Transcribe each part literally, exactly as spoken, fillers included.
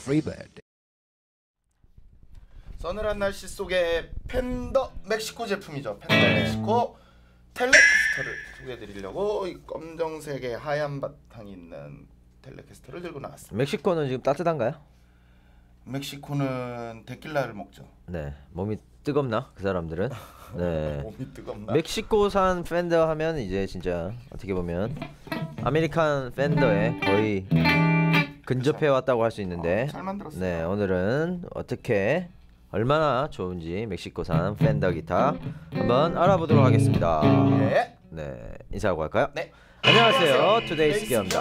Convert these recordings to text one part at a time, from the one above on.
Freebird. 서늘한 날씨 속에 펜더 멕시코 제품이죠. 펜더 멕시코 텔레캐스터를 소개해드리려고 이 검정색의 하얀 바탕이 있는 텔레캐스터를 들고 나왔습니다. 멕시코는 지금 따뜻한가요? 멕시코는 데킬라를 먹죠. 네, 몸이 뜨겁나 그 사람들은? 네. 몸이 뜨겁나? 멕시코산 팬더 하면 이제 진짜 어떻게 보면 아메리칸 팬더에 거의 근접해 왔다고 할 수 있는데, 어, 잘 만들었어요. 네, 오늘은 어떻게 얼마나 좋은지 멕시코산 팬더 기타 한번 알아보도록 하겠습니다. 네. 네, 인사하고 갈까요? 네. 안녕하세요, 투데이스 기어입니다.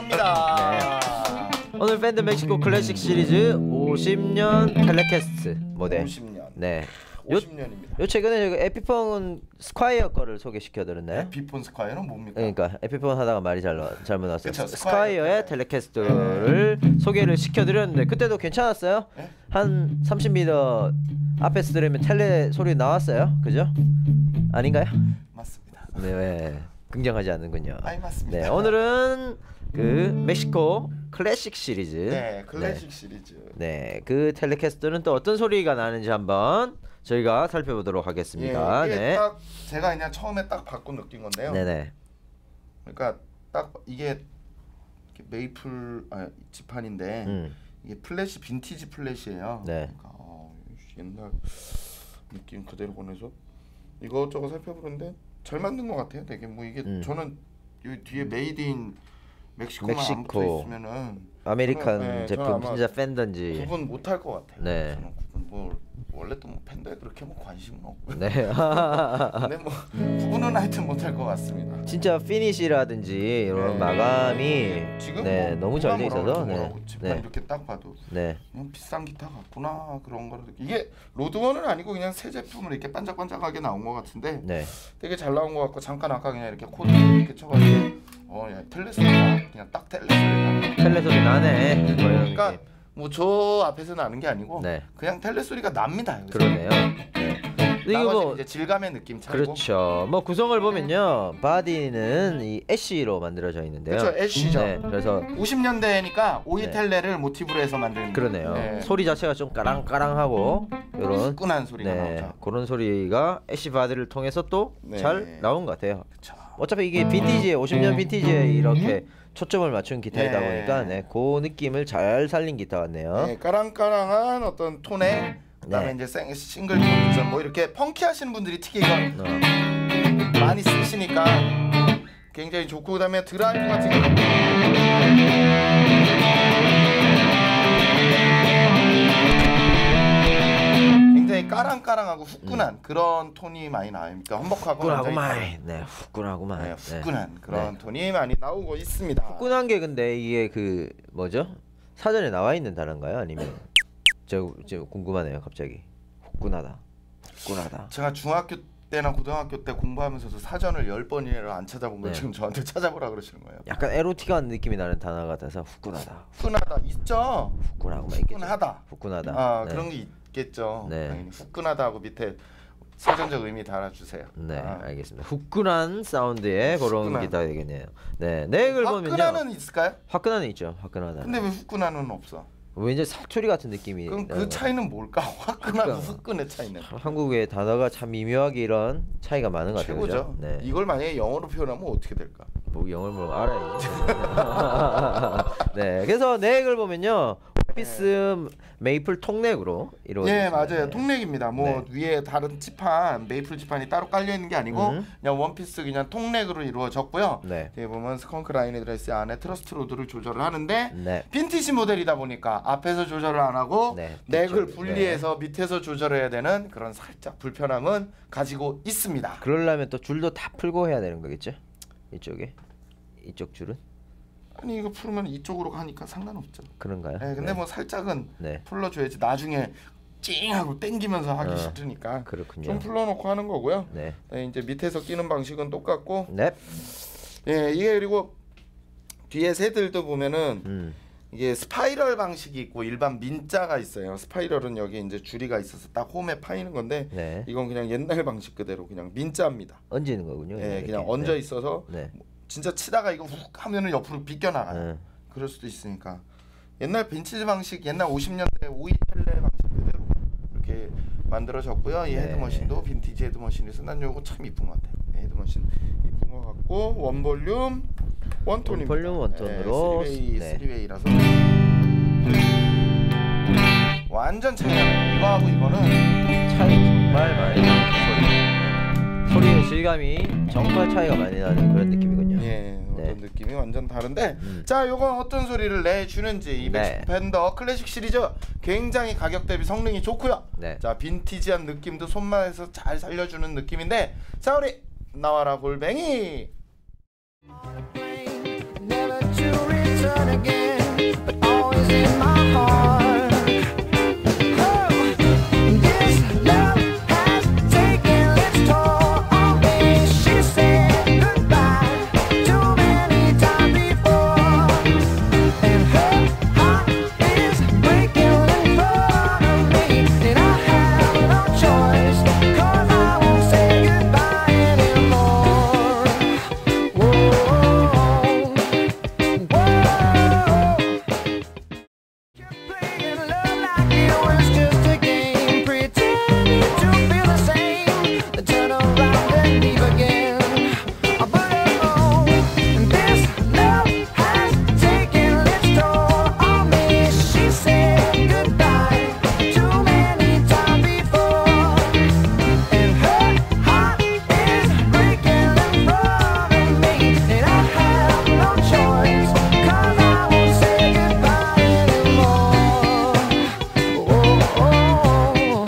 네. 오늘 팬더 멕시코 클래식 시리즈 오십 년 텔레캐스트 모델. 오십 년. 네. 오십 년입니다. 요 최근에 저희 에피폰 스콰이어 거를 소개시켜드렸나요? 에피폰 스콰이어는 뭡니까? 그러니까 에피폰 하다가 말이 잘 나, 잘못 나왔어요. 그쵸, 스콰이어의 스콰이어. 텔레캐스터를 네. 소개를 시켜드렸는데 그때도 괜찮았어요. 네? 한 삼십 미터 앞에서 들으면 텔레 소리 나왔어요. 그죠? 아닌가요? 맞습니다. 네, 네. 긍정하지 않는군요. 아이 맞습니다. 네, 오늘은 그 멕시코 클래식 시리즈. 네, 클래식 네. 시리즈. 네, 그 텔레캐스터는 또 어떤 소리가 나는지 한번 저희가 살펴보도록 하겠습니다. 예, 이게 네. 딱 제가 그냥 처음에 딱 받고 느낀 건데요. 네네. 그러니까 딱 이게 메이플 아, 지판인데 음. 이게 플래시 빈티지 플래시예요. 네. 그러니까 어, 옛날 느낌 그대로 보내서 이것저것 살펴보는데 잘 만든 것 같아요. 되게 뭐 이게 음. 저는 이 뒤에 메이드 인 멕시코만 안 멕시코. 붙어 있으면은 아메리칸 저는, 네, 제품 저는 아마 진짜 팬던지. 구분 못할 것 같아요. 네. 저는 구분 뭐 원래 또 뭐 팬더에 그렇게 뭐 관심은 없고. 네. 근데 뭐 구분은 하여튼 못할 것 같습니다. 진짜 피니시라든지 이런 네. 마감이 지금 네, 뭐 너무 잘 돼 뭐라 있어서. 그러지, 네. 뭐라고 지판 네. 이렇게 딱 봐도 네. 그냥 비싼 기타 같구나 그런 거를 느끼- 이게 로드원은 아니고 그냥 새 제품으로 이렇게 반짝반짝하게 나온 것 같은데 네. 되게 잘 나온 것 같고 잠깐 아까 그냥 이렇게 코드 이렇게 쳐가지고 어, 야, 텔레 소리가 그냥 딱 텔레 소리 나는. 텔레 소리 나네. 뭐 이런 그러니까 느낌. 뭐 저 앞에서 나는 게 아니고 네. 그냥 텔레 소리가 납니다. 여기서. 그러네요. 네. 근데 이거 나머지는 뭐 이제 질감의 느낌 차이고. 그렇죠. 뭐 구성을 보면요, 바디는 이 애쉬로 만들어져 있는데요. 그렇죠, 애쉬죠. 네. 그래서 오십 년대니까 오이 네. 텔레를 모티브로 해서 만든. 그러네요. 네. 소리 자체가 좀 까랑까랑하고 이런 후끈한 소리가 네, 나오죠. 그런 소리가 애쉬 바디를 통해서 또 잘 네. 나온 것 같아요. 그렇죠. 어차피 이게 빈티지에 오십 년 빈티지에 이렇게 초점을 맞춘 기타이다 네. 보니까 네, 그 느낌을 잘 살린 기타 같네요. 네, 까랑까랑한 어떤 톤에 그다음에 네. 이제 생, 싱글 포지션 뭐 이렇게 펑키 하시는 분들이 특히 이걸 어. 많이 쓰시니까 굉장히 좋고 그다음에 드라이브 같은 경우 굉장히 까랑까랑하고 후끈한 그런 톤이 많이 나옵니다. 험벅하고 후끈하구만. 네, 후끈하구만. 네, 네. 후끈한 그런 네. 톤이 많이 나오고 있습니다. 후끈한 게 근데 이게 그 뭐죠? 사전에 나와 있는 단어인가요? 아니면 저, 저 궁금하네요. 갑자기 후끈하다. 후끈하다. 제가 중학교 때나 고등학교 때 공부하면서도 사전을 열 번이나 안 찾아본 걸 네. 지금 저한테 찾아보라 그러시는 거예요. 약간 에로틱한 느낌이 나는 단어 같아서 후끈하다. 후끈하다 있죠. 후끈하고 막 있겠죠. 후끈하다. 후끈하다. 아 네. 그런 게 있겠죠. 네. 당연히 후끈하다 하고 밑에 사전적 의미 달아주세요. 네, 아. 알겠습니다. 후끈한 사운드의 그런 후끈한. 기타 되겠네요. 네, 내역을 보면요. 화끈한은 있을까요? 화끈한은 있죠. 화끈하다. 근데 왜 후끈한은 없어? 왠지 사투리 같은 느낌이. 그럼 나는 그 것 차이는 뭘까? 화끈하고 화끈. 후끈의 차이는 같아요. 한국의 단어가 참 미묘하게 이런 차이가 많은 것 같아요. 최고죠. 그죠? 네. 이걸 만약에 영어로 표현하면 어떻게 될까? 뭐 영어를 뭐 알아야지. 네, 그래서 내역을 보면요, 원피스 메이플 통넥으로 이루어져 네 있습니다. 맞아요. 네. 통넥입니다. 뭐 네. 위에 다른 지판 메이플 지판이 따로 깔려 있는 게 아니고 음. 그냥 원피스 그냥 통넥으로 이루어졌고요. 네. 뒤에 보면 스컹크 라인이 들어있어 안에 트러스트 로드를 조절을 하는데 네. 빈티지 모델이다 보니까 앞에서 조절을 안 하고 네, 넥을 뒤쪽, 분리해서 밑에서 조절해야 되는 그런 살짝 불편함은 가지고 있습니다. 그러려면 또 줄도 다 풀고 해야 되는 거겠죠? 이쪽에 이쪽 줄은 아니 이거 풀면 이쪽으로 가니까 상관없죠. 그런가요? 네, 근데 네. 뭐 살짝은 네. 풀러줘야지 나중에 찡하고 땡기면서 하기 어, 싫으니까 그렇군요. 좀 풀러놓고 하는 거고요. 네. 네, 이제 밑에서 끼는 방식은 똑같고 네. 예 이게 그리고 뒤에 새들도 보면은 음. 이게 스파이럴 방식이 있고 일반 민자가 있어요. 스파이럴은 여기 이제 줄이가 있어서 딱 홈에 파이는 건데 네. 이건 그냥 옛날 방식 그대로 그냥 민자입니다. 얹는 거군요. 예, 이렇게. 그냥 얹어 네. 있어서 네. 진짜 치다가 이거 훅 하면은 옆으로 비껴 나가요. 네. 그럴 수도 있으니까 옛날 빈티지 방식, 옛날 오십 년대 오이 텔레 방식 그대로 이렇게 만들어졌고요. 이 네. 헤드머신도 빈티지 헤드머신에서 난 요거 참 이쁜 것 같아요. 네, 헤드머신 이쁜 것 같고 원볼륨 원톤입니다. 원볼륨 원톤으로. 네, 쓰리웨이 네. 쓰리웨이라서 완전 차이가 나요. 이거하고 이거는 차이 정말 많이 나는 소리. 소리의 질감이 정말 차이가 많이 나는 그런 느낌이군요. 예, 네. 어떤 느낌이 완전 다른데 음. 자, 요건 어떤 소리를 내주는지 이 네. 펜더 클래식 시리즈 굉장히 가격 대비 성능이 좋고요. 네. 자, 빈티지한 느낌도 손맛에서 잘 살려주는 느낌인데 자, 우리 나와라 골뱅이. Never to return again, but always in my heart. Oh, this love has taken its toll on me. She said goodbye too many times before, and her heart is breaking in front of me, and I have no choice, 'cause I won't say goodbye anymore. Whoa. Playing love like it was just a game, pretending to feel the same. Turn around and leave again. But oh, this love has taken its toll on me. She said goodbye too many times before, and her heart is breaking in front of me, and I have no choice, 'cause I won't say goodbye anymore. Whoa, whoa,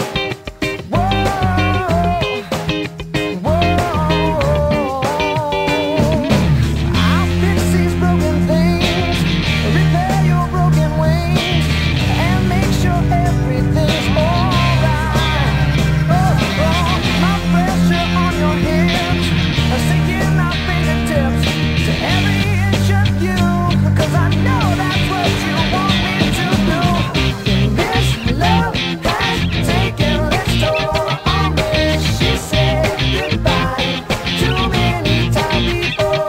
whoa. I'll fix these broken things, repair your broken wings, and make sure everything's alright. Oh, oh, my pressure on your hips, sinking our fingertips to every inch of you, 'cause I know that's what you want me to do. This love has taken its toll on me. She said goodbye too many times before.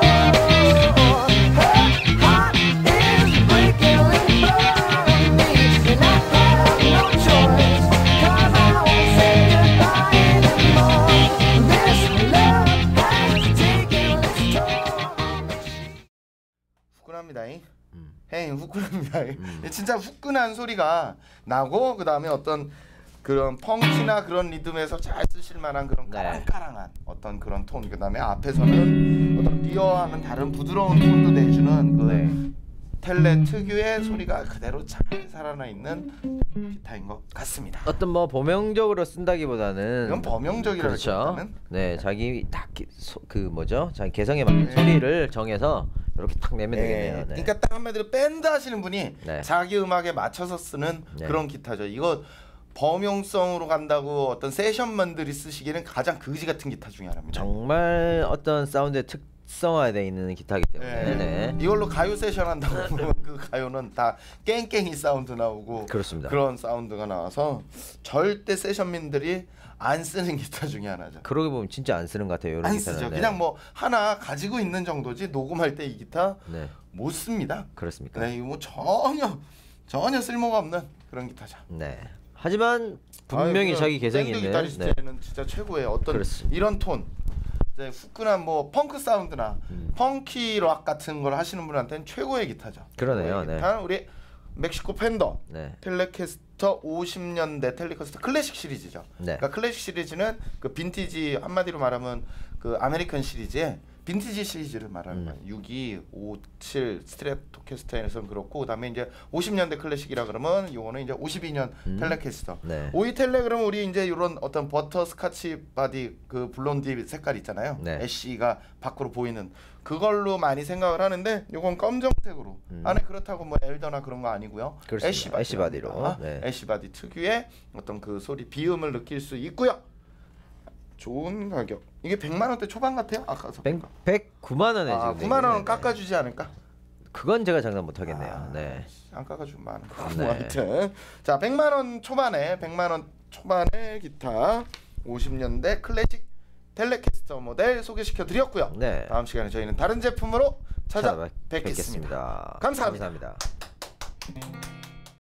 Her heart is breaking in front of me, and I have no choice, 'cause I won't say goodbye anymore. This love has taken its toll on me. 후끈합니다잉. 음. 헤이, 후끈합니다잉. 진짜 후끈한 소리가 나고 그 다음에 어떤 그런 펑키나 그런 리듬에서 잘 쓰실 만한 그런 네. 까랑까랑한 어떤 그런 톤, 그 다음에 앞에서는 어떤 리어와는 다른 부드러운 톤도 내주는 그 네. 텔레 특유의 소리가 그대로 잘 살아나 있는 기타인 것 같습니다. 어떤 뭐 범용적으로 쓴다기보다는 이건 범용적이라고 그렇죠. 했다는? 네, 자기 딱그 뭐죠? 자기 개성에 맞는 네. 소리를 정해서 이렇게 딱 내면 네, 되겠네요. 네. 그러니까 딱 한마디로 밴드 하시는 분이 네. 자기 음악에 맞춰서 쓰는 네. 그런 기타죠. 이거 범용성으로 간다고 어떤 세션만들이 쓰시기에는 가장 거지 같은 기타 중에 하나입니다. 정말 어떤 사운드에 특성화되어 있는 기타이기 때문에 네. 네. 이걸로 가요 세션 한다고 그러면 그 가요는 다 깽깽이 사운드 나오고 그렇습니다. 그런 사운드가 나와서 절대 세션민들이 안 쓰는 기타 중에 하나죠. 그러고 보면 진짜 안 쓰는 것 같아요. 이런 안 기타는. 쓰죠. 네. 그냥 뭐 하나 가지고 있는 정도지 녹음할 때 이 기타 네. 못 씁니다. 그렇습니까? 네, 이거 뭐 전혀 전혀 쓸모가 없는 그런 기타죠. 네. 하지만 분명히 아유, 자기 개성이 밴드 있는 기타리스트에는 진짜 최고의 어떤 그렇습니다. 이런 톤, 이제 후끈한 뭐 펑크 사운드나 음. 펑키 락 같은 걸 하시는 분한테는 최고의 기타죠. 그러네요, 최고의 네. 기타. 우리 멕시코 펜더 네. 텔레캐스터 오십 년대 텔레캐스터 클래식 시리즈죠. 네. 그러니까 클래식 시리즈는 그 빈티지 한마디로 말하면 그 아메리칸 시리즈의 빈티지 시리즈를 말하는 음. 거예요. 육이, 오칠 스트레토캐스터에서는 그렇고 그다음에 이제 오십 년대 클래식이라 그러면 요거는 이제 오십이 년 음. 텔레캐스터. 네. 오이 텔레 그러면 우리 이제 이런 어떤 버터 스카치 바디 그 블론디 색깔 있잖아요. 네. 애쉬가 밖으로 보이는 그걸로 많이 생각을 하는데 요건 검정색으로 음. 안에 그렇다고 뭐 엘더나 그런 거 아니고요. 그렇습니다. 애쉬 바디 애쉬 바디로. 네. 애쉬 바디 특유의 어떤 그 소리 비음을 느낄 수 있고요. 좋은 가격. 이게 백만 원대 초반 같아요. 아까 백구만 원에 아, 지금 구만 원 네. 깎아주지 않을까? 그건 제가 장담 못 하겠네요. 아, 네. 안 깎아주면 많은 거. 네. 아무튼 자 백만 원 초반에 백만 원 초반의 기타 오십 년대 클래식 텔레캐스터 모델 소개시켜 드렸고요. 네. 다음 시간에 저희는 다른 제품으로 찾아뵙겠습니다. 찾아뵙겠습니다. 감사합니다. 감사합니다.